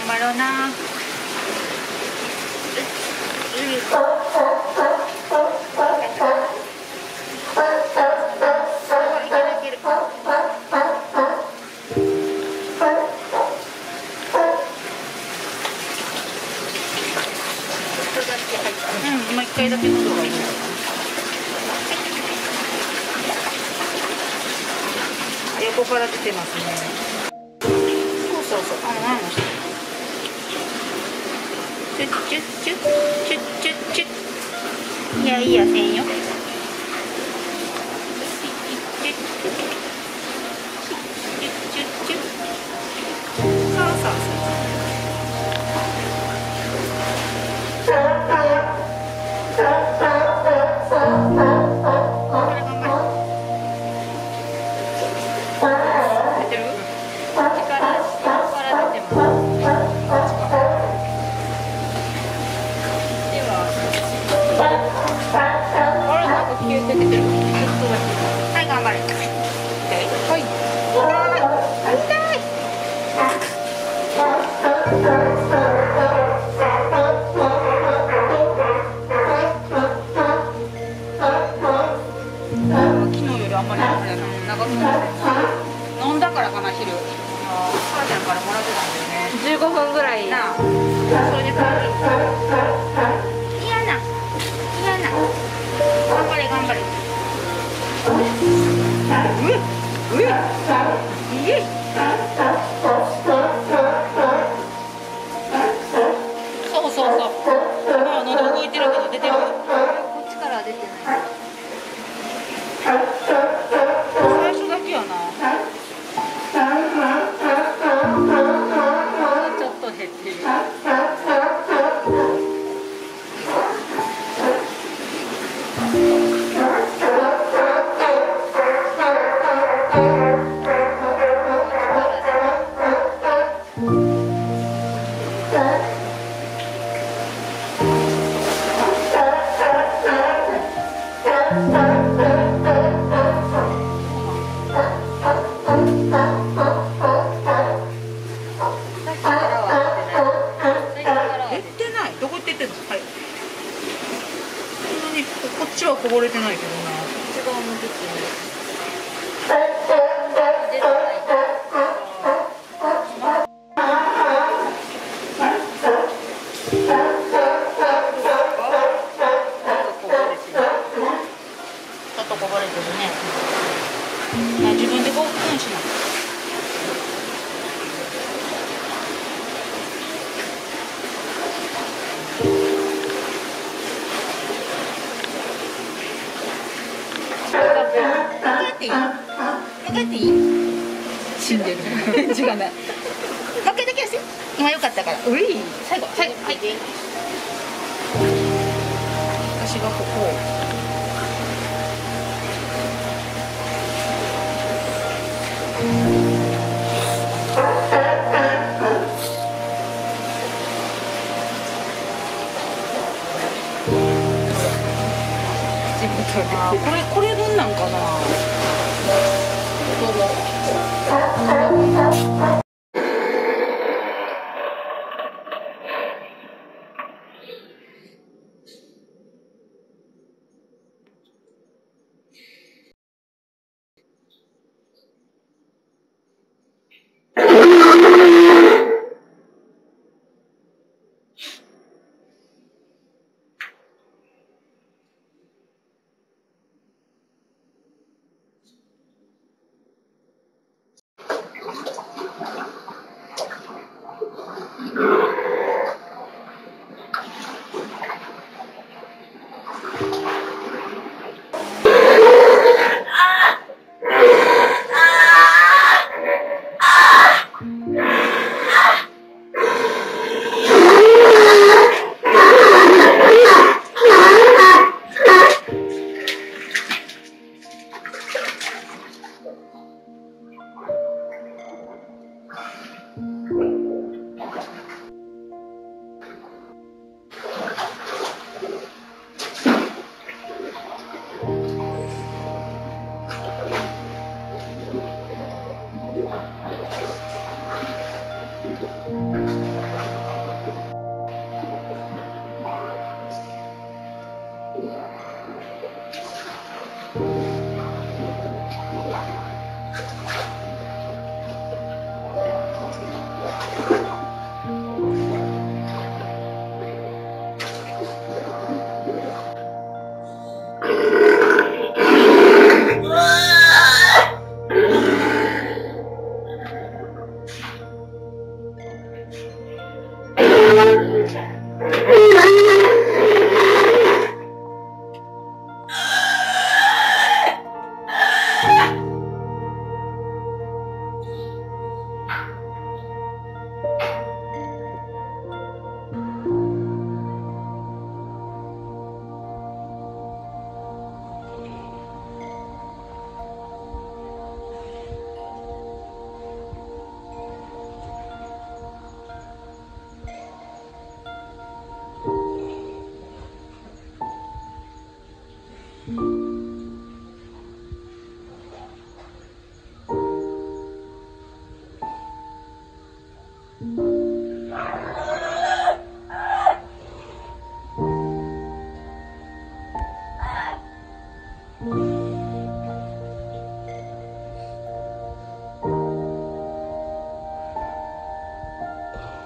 張ろうな。もう一回だけ喉がいい。横から出てますね。そうそうそう。チュッチュッチュッチュッチュッチュッ。いやいやせんよ。そうそうそう。はい、頑張れ。はい。昨日よりあんまり長くなって飲んだからかな、昼。母ちゃんからもらってたんだよね。 15分ぐらい。 なあ。それで帰る。嫌な。頑張れ頑張れ。そうそうそう。喉動いてるけど出てる。こっちからは出てない。最初だけやな。ちょっと減ってる。こっちはこぼれてないけどな。こっち側も出てない。ちょっとこぼれてるね。自分で5分しない。負けていい？死んでる。違うね。負けた気がする。今良かったから。うい。最後、はい。私がここを。これ分なんかな。どうも。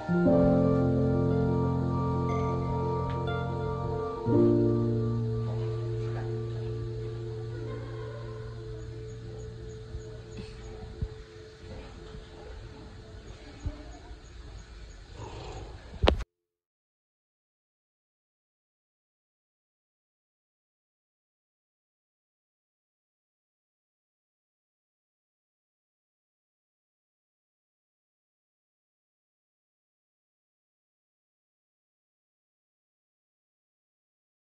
う。